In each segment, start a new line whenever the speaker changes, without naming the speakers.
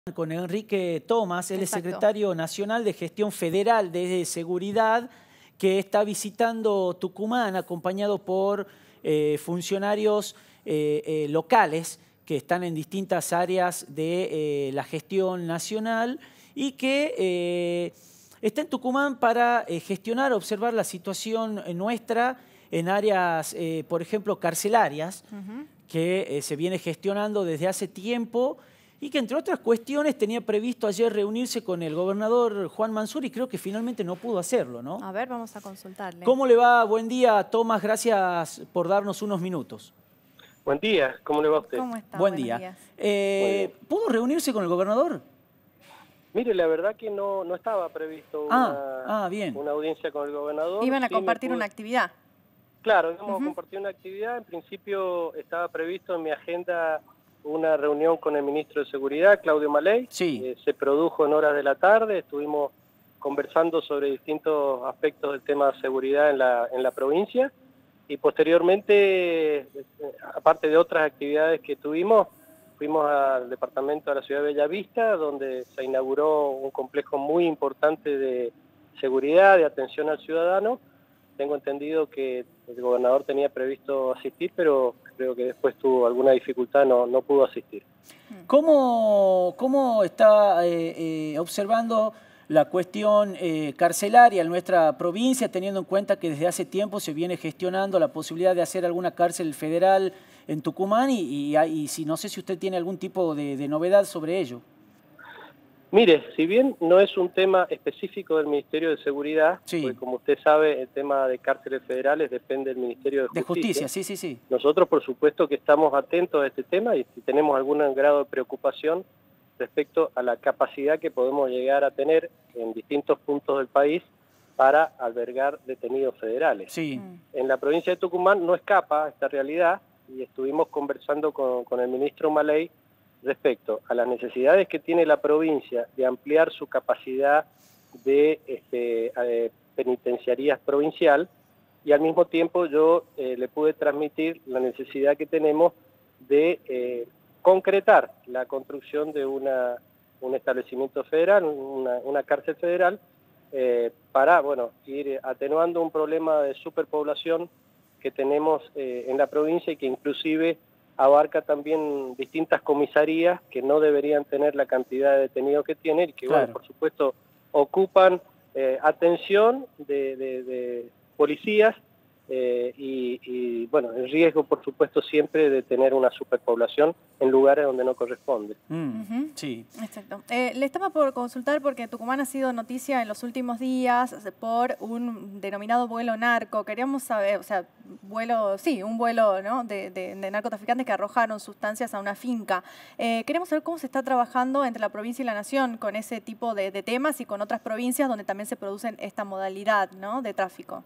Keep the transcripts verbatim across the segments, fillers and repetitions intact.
Con Enrique Tomás, él es
Exacto.
secretario nacional de Gestión Federal de Seguridad, que está visitando Tucumán acompañado por eh, funcionarios eh, eh, locales que están en distintas áreas de eh, la gestión nacional y que eh, está en Tucumán para eh, gestionar, observar la situación nuestra en áreas, eh, por ejemplo, carcelarias, uh-huh. que eh, se viene gestionando desde hace tiempo y que, entre otras cuestiones, tenía previsto ayer reunirse con el gobernador Juan Mansur y creo que finalmente no pudo hacerlo, ¿no?
A ver, vamos a consultarle.
¿Cómo le va? Buen día, Tomás. Gracias por darnos unos minutos.
Buen día. ¿Cómo le va a usted?
¿Cómo está?
Buen
Buenos
día.
días.
Eh, ¿Pudo reunirse con el gobernador?
Mire, la verdad que no, no estaba previsto
ah,
una,
ah, bien.
una audiencia con el gobernador.
¿Iban a
Sí
compartir
pude...
una actividad?
Claro, íbamos
uh-huh.
a compartir una actividad. En principio estaba previsto en mi agenda una reunión con el ministro de Seguridad, Claudio Maley.
Sí.
Eh, se produjo en horas de la tarde, estuvimos conversando sobre distintos aspectos del tema de seguridad en la, en la provincia y posteriormente, aparte de otras actividades que tuvimos, fuimos al departamento de la ciudad de Bellavista, donde se inauguró un complejo muy importante de seguridad, de atención al ciudadano. Tengo entendido que el gobernador tenía previsto asistir, pero creo que después tuvo alguna dificultad, no, no pudo asistir.
¿Cómo, cómo está eh, eh, observando la cuestión eh, carcelaria en nuestra provincia, teniendo en cuenta que desde hace tiempo se viene gestionando la posibilidad de hacer alguna cárcel federal en Tucumán y, y, y si no sé si usted tiene algún tipo de, de novedad sobre ello?
Mire, si bien no es un tema específico del Ministerio de Seguridad,
sí.
porque como usted sabe, el tema de cárceles federales depende del Ministerio de Justicia.
De Justicia, sí, sí, sí.
Nosotros, por supuesto, que estamos atentos a este tema y tenemos algún grado de preocupación respecto a la capacidad que podemos llegar a tener en distintos puntos del país para albergar detenidos federales.
Sí.
En la provincia de Tucumán no escapa esta realidad y estuvimos conversando con, con el ministro Maley respecto a las necesidades que tiene la provincia de ampliar su capacidad de este, eh, penitenciarías provincial y al mismo tiempo yo eh, le pude transmitir la necesidad que tenemos de eh, concretar la construcción de una, un establecimiento federal, una, una cárcel federal, eh, para bueno, ir atenuando un problema de superpoblación que tenemos eh, en la provincia y que inclusive abarca también distintas comisarías que no deberían tener la cantidad de detenidos que tienen y que,
claro.
bueno, por supuesto, ocupan eh, atención de, de, de policías eh, y, y, bueno, el riesgo, por supuesto, siempre de tener una superpoblación en lugares donde no corresponde.
Mm, uh-huh. Sí.
Exacto. Eh, le estaba por consultar porque Tucumán ha sido noticia en los últimos días por un denominado vuelo narco. Queríamos saber, o sea, vuelo, sí, un vuelo, ¿no? de, de, de narcotraficantes que arrojaron sustancias a una finca. Eh, queremos saber cómo se está trabajando entre la provincia y la nación con ese tipo de, de temas y con otras provincias donde también se producen esta modalidad, ¿no? de tráfico.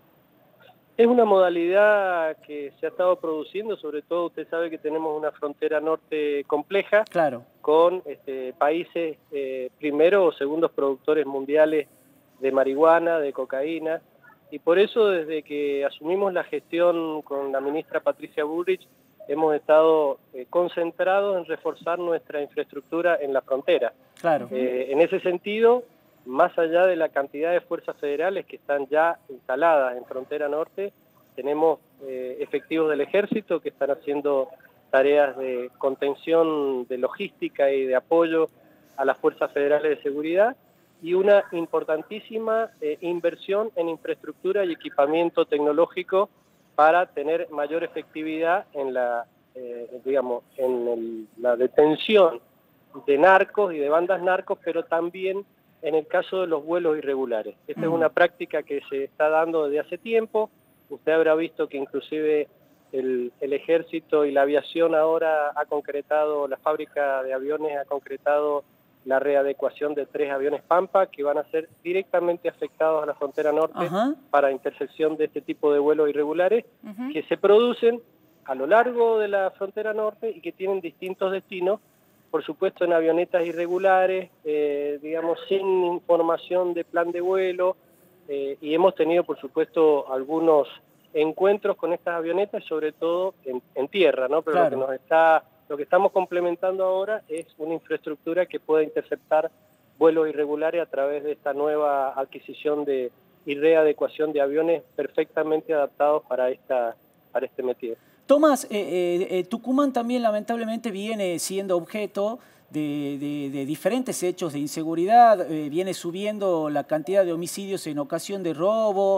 Es una modalidad que se ha estado produciendo, sobre todo usted sabe que tenemos una frontera norte compleja,
claro.
con este, países eh, primero o segundos productores mundiales de marihuana, de cocaína, y por eso desde que asumimos la gestión con la ministra Patricia Bullrich hemos estado eh, concentrados en reforzar nuestra infraestructura en la frontera.
Claro.
Eh, en ese sentido, más allá de la cantidad de fuerzas federales que están ya instaladas en Frontera Norte, tenemos eh, efectivos del Ejército que están haciendo tareas de contención, de logística y de apoyo a las fuerzas federales de seguridad y una importantísima eh, inversión en infraestructura y equipamiento tecnológico para tener mayor efectividad en la, eh, digamos, en el, la detención de narcos y de bandas narcos, pero también en el caso de los vuelos irregulares. Esta mm. es una práctica que se está dando desde hace tiempo. Usted habrá visto que inclusive el, el ejército y la aviación ahora ha concretado, la fábrica de aviones ha concretado la readecuación de tres aviones Pampa que van a ser directamente afectados a la frontera norte uh-huh. para intersección de este tipo de vuelos irregulares uh-huh. que se producen a lo largo de la frontera norte y que tienen distintos destinos, por supuesto en avionetas irregulares, eh, digamos sin información de plan de vuelo, eh, y hemos tenido por supuesto algunos encuentros con estas avionetas, sobre todo en, en tierra, ¿no? Pero claro. lo que nos está Lo que estamos complementando ahora es una infraestructura que pueda interceptar vuelos irregulares a través de esta nueva adquisición de, y readecuación de aviones perfectamente adaptados para, esta, para este metido.
Tomás, eh, eh, Tucumán también lamentablemente viene siendo objeto de, de, de diferentes hechos de inseguridad, eh, viene subiendo la cantidad de homicidios en ocasión de robo,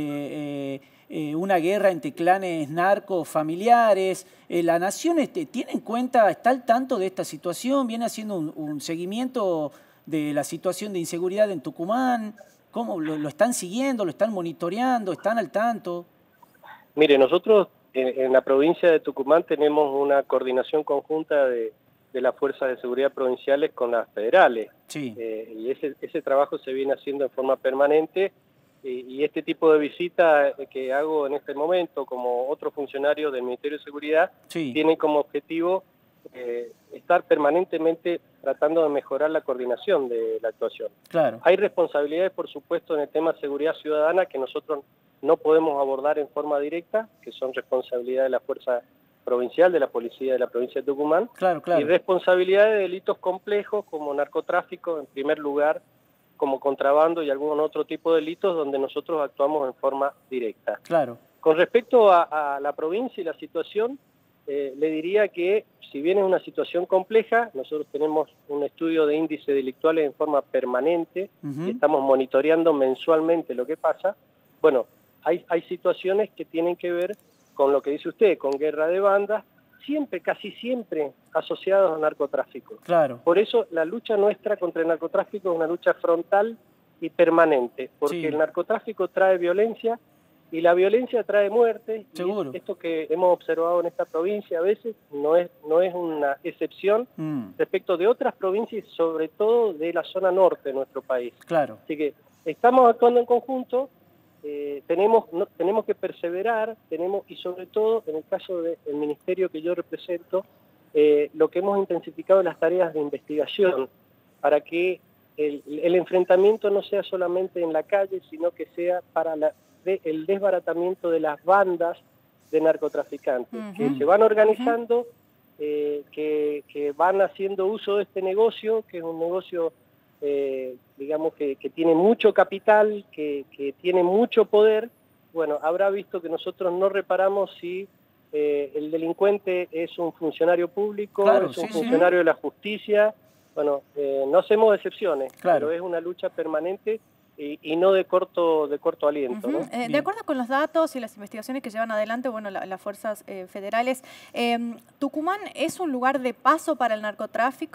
eh, eh, eh, una guerra entre clanes narcos familiares. Eh, ¿La Nación este, tiene en cuenta, está al tanto de esta situación, viene haciendo un, un seguimiento de la situación de inseguridad en Tucumán? ¿Cómo lo, lo están siguiendo, lo están monitoreando, están al tanto?
Mire, nosotros en, en la provincia de Tucumán tenemos una coordinación conjunta de, de las fuerzas de seguridad provinciales con las federales.
Sí.
Eh, y ese, ese trabajo se viene haciendo en forma permanente y, y este tipo de visita que hago en este momento como otro funcionario del Ministerio de Seguridad
Sí.
tiene como objetivo eh, estar permanentemente tratando de mejorar la coordinación de la actuación.
Claro.
Hay responsabilidades, por supuesto, en el tema de seguridad ciudadana que nosotros no podemos abordar en forma directa, que son responsabilidad de la Fuerza Provincial, de la Policía de la Provincia de Tucumán,
Claro, claro.
y responsabilidad de delitos complejos como narcotráfico, en primer lugar, como contrabando y algún otro tipo de delitos donde nosotros actuamos en forma directa.
Claro.
Con respecto a, a la provincia y la situación, eh, le diría que si bien es una situación compleja, nosotros tenemos un estudio de índices delictuales en forma permanente,
Uh-huh.
y estamos monitoreando mensualmente lo que pasa. Bueno, hay, hay situaciones que tienen que ver con lo que dice usted, con guerra de bandas, siempre, casi siempre asociados al narcotráfico.
Claro.
Por eso la lucha nuestra contra el narcotráfico es una lucha frontal y permanente, porque
Sí.
el narcotráfico trae violencia y la violencia trae muerte.
Seguro.
Y esto que hemos observado en esta provincia a veces no es, no es una excepción
Mm.
respecto de otras provincias, sobre todo de la zona norte de nuestro país.
Claro.
Así que estamos actuando en conjunto. Eh, tenemos, no, tenemos que perseverar, tenemos y sobre todo en el caso del ministerio que yo represento, eh, lo que hemos intensificado es las tareas de investigación para que el, el enfrentamiento no sea solamente en la calle, sino que sea para la, de, el desbaratamiento de las bandas de narcotraficantes,
Uh-huh.
que se van organizando, eh, que, que van haciendo uso de este negocio, que es un negocio Eh, digamos que, que tiene mucho capital, que, que tiene mucho poder. Bueno, habrá visto que nosotros no reparamos si eh, el delincuente es un funcionario público,
Claro,
es un
sí,
funcionario sí. de la justicia. Bueno, eh, no hacemos excepciones,
Claro.
pero es una lucha permanente y, y no de corto, de corto aliento.
Uh-huh.
¿no?
eh, de acuerdo con los datos y las investigaciones que llevan adelante, bueno, la, las fuerzas eh, federales, eh, ¿Tucumán es un lugar de paso para el narcotráfico?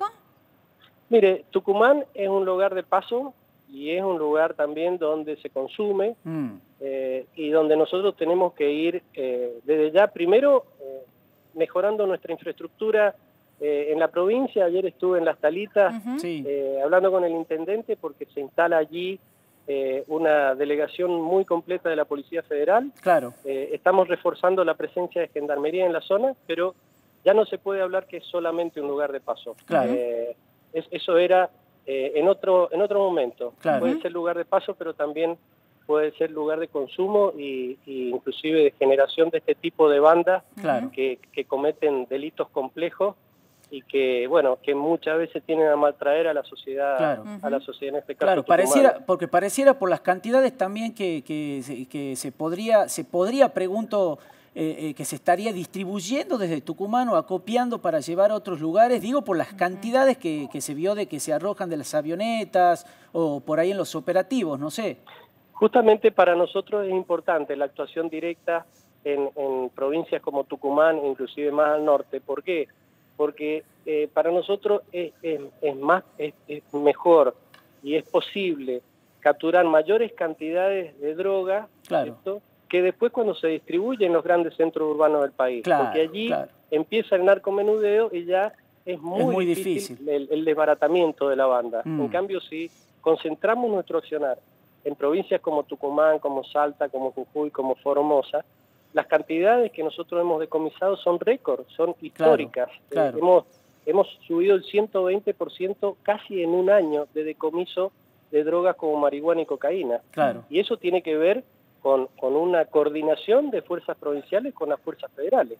Mire, Tucumán es un lugar de paso y es un lugar también donde se consume mm. eh, y donde nosotros tenemos que ir eh, desde ya, primero, eh, mejorando nuestra infraestructura eh, en la provincia. Ayer estuve en Las Talitas
Uh-huh.
Sí.
eh, hablando con el intendente porque se instala allí eh, una delegación muy completa de la Policía Federal.
Claro.
Eh, estamos reforzando la presencia de Gendarmería en la zona, pero ya no se puede hablar que es solamente un lugar de paso.
Claro.
Eh, Es, eso era eh, en otro en otro momento.
Claro.
Puede ser lugar de paso, pero también puede ser lugar de consumo y, y inclusive de generación de este tipo de bandas
Claro.
que, que cometen delitos complejos y que, bueno, que muchas veces tienen a maltraer a la sociedad,
Claro.
a la sociedad en este caso.
Claro,
tucumana.
pareciera, porque pareciera por las cantidades también que, que, que se podría, se podría, pregunto, Eh, eh, que se estaría distribuyendo desde Tucumán o acopiando para llevar a otros lugares, digo por las cantidades que, que se vio de que se arrojan de las avionetas o por ahí en los operativos, no sé.
Justamente para nosotros es importante la actuación directa en, en provincias como Tucumán, inclusive más al norte. ¿Por qué? Porque eh, para nosotros es, es, es, más, es, es mejor y es posible capturar mayores cantidades de droga,
claro.
¿cierto?, que después cuando se distribuye en los grandes centros urbanos del país,
claro,
porque allí
claro.
empieza el narcomenudeo y ya es muy,
es muy
difícil,
difícil.
El, el desbaratamiento de la banda.
Mm.
En cambio, si concentramos nuestro accionar en provincias como Tucumán, como Salta, como Jujuy, como Formosa, las cantidades que nosotros hemos decomisado son récord, son históricas.
Claro, claro.
Eh, hemos, hemos subido el ciento veinte por ciento casi en un año de decomiso de drogas como marihuana y cocaína.
Claro.
Y eso tiene que ver Con, con una coordinación de fuerzas provinciales con las fuerzas federales.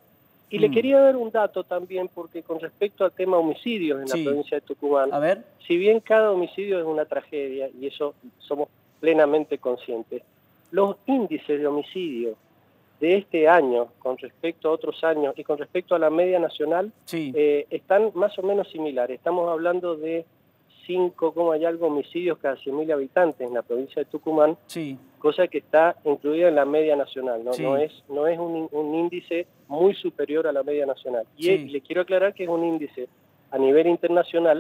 Y
Mm.
le quería dar un dato también, porque con respecto al tema homicidios en
Sí.
la provincia de Tucumán,
A ver.
si bien cada homicidio es una tragedia, y eso somos plenamente conscientes, los índices de homicidio de este año con respecto a otros años y con respecto a la media nacional
Sí.
eh, están más o menos similares. Estamos hablando de cinco, como hay algo, homicidios cada cien mil habitantes en la provincia de Tucumán,
Sí.
cosa que está incluida en la media nacional, no,
Sí.
no es, no es un, un índice muy superior a la media nacional. Y,
Sí.
y le quiero aclarar que es un índice a nivel internacional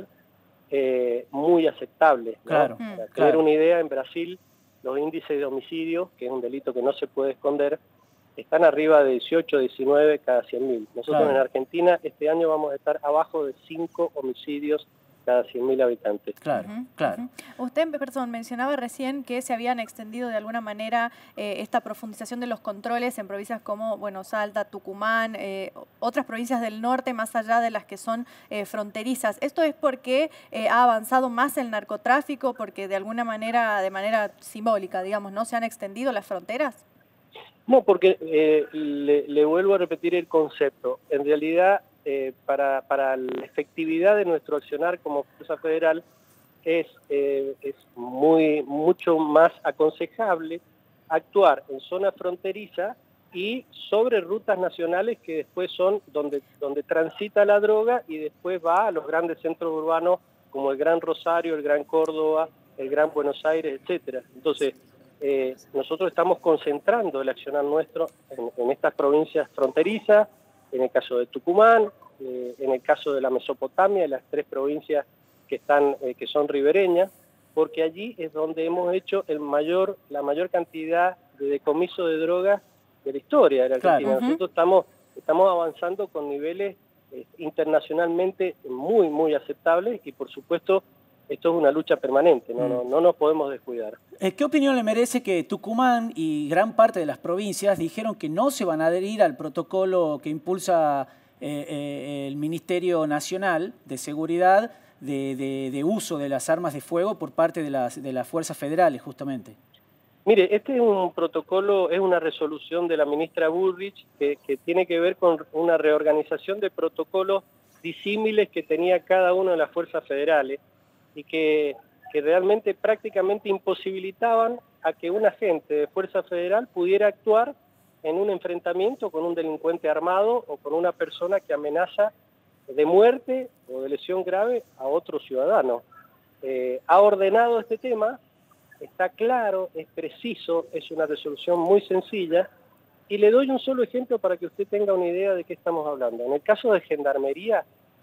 eh, muy aceptable, ¿no?
Claro,
Mm.
Para tener
claro.
una idea, en Brasil los índices de homicidio, que es un delito que no se puede esconder, están arriba de dieciocho, diecinueve cada cien mil. Nosotros
Claro.
en Argentina este año vamos a estar abajo de cinco homicidios cada cien mil habitantes.
Claro,
Ujú,
claro.
ujú. Usted, perdón, mencionaba recién que se habían extendido de alguna manera eh, esta profundización de los controles en provincias como, bueno, Salta, Tucumán, eh, otras provincias del norte, más allá de las que son eh, fronterizas. ¿Esto es porque eh, ha avanzado más el narcotráfico, porque de alguna manera, de manera simbólica, digamos, no se han extendido las fronteras?
No, porque eh, le, le vuelvo a repetir el concepto. En realidad, eh, para, para la efectividad de nuestro accionar como Fuerza Federal, es, eh, es muy, mucho más aconsejable actuar en zona fronteriza y sobre rutas nacionales que después son donde, donde transita la droga y después va a los grandes centros urbanos como el Gran Rosario, el Gran Córdoba, el Gran Buenos Aires, etcétera. Entonces, eh, nosotros estamos concentrando el accionar nuestro en, en estas provincias fronterizas, en el caso de Tucumán, eh, en el caso de la Mesopotamia, las tres provincias que están eh, que son ribereñas, porque allí es donde hemos hecho el mayor la mayor cantidad de decomiso de drogas de la historia de la Argentina.
Claro.
Nosotros estamos estamos avanzando con niveles eh, internacionalmente muy muy aceptables y por supuesto esto es una lucha permanente, no,
Mm.
no, no nos podemos descuidar.
Eh, ¿Qué opinión le merece que Tucumán y gran parte de las provincias dijeron que no se van a adherir al protocolo que impulsa eh, eh, el Ministerio Nacional de Seguridad de, de, de uso de las armas de fuego por parte de las, de las fuerzas federales, justamente?
Mire, este es un protocolo, es una resolución de la ministra Bullrich que, que tiene que ver con una reorganización de protocolos disímiles que tenía cada una de las fuerzas federales y que, que realmente prácticamente imposibilitaban a que un agente de fuerza federal pudiera actuar en un enfrentamiento con un delincuente armado o con una persona que amenaza de muerte o de lesión grave a otro ciudadano. Eh, ha ordenado este tema. Está claro, es preciso, es una resolución muy sencilla y le doy un solo ejemplo para que usted tenga una idea de qué estamos hablando. En el caso de Gendarmería,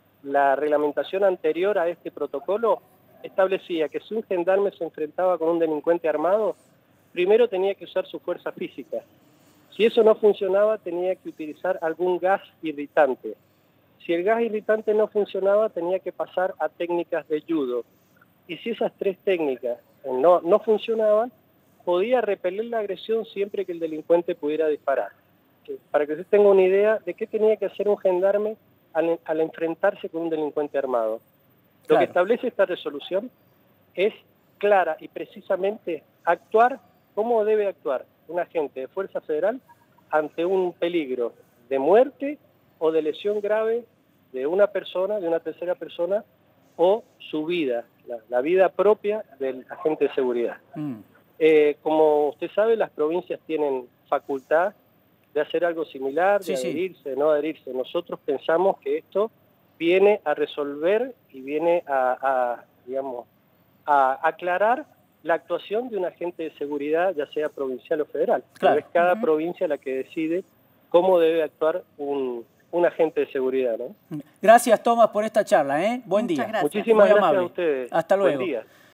la reglamentación anterior a este protocolo establecía que si un gendarme se enfrentaba con un delincuente armado, primero tenía que usar su fuerza física. Si eso no funcionaba, tenía que utilizar algún gas irritante. Si el gas irritante no funcionaba, tenía que pasar a técnicas de judo. Y si esas tres técnicas no, no funcionaban, podía repeler la agresión siempre que el delincuente pudiera disparar. Para que usted tenga una idea de qué tenía que hacer un gendarme al, al enfrentarse con un delincuente armado. Lo
Claro.
que establece esta resolución es clara y precisamente actuar cómo debe actuar un agente de Fuerza Federal ante un peligro de muerte o de lesión grave de una persona, de una tercera persona, o su vida, la, la vida propia del agente de seguridad.
Mm.
Eh, como usted sabe, las provincias tienen facultad de hacer algo similar, de
Sí, sí.
adherirse, de no adherirse. Nosotros pensamos que esto viene a resolver y viene a, a digamos, a aclarar la actuación de un agente de seguridad, ya sea provincial o federal.
Claro.
Pero es cada
Ujú.
provincia la que decide cómo debe actuar un, un agente de seguridad, ¿no?
Gracias, Tomás, por esta charla, ¿eh? Buen
Muchas
día.
gracias.
Muchísimas
Muy
gracias
amable.
a ustedes.
Hasta luego.
Buen día.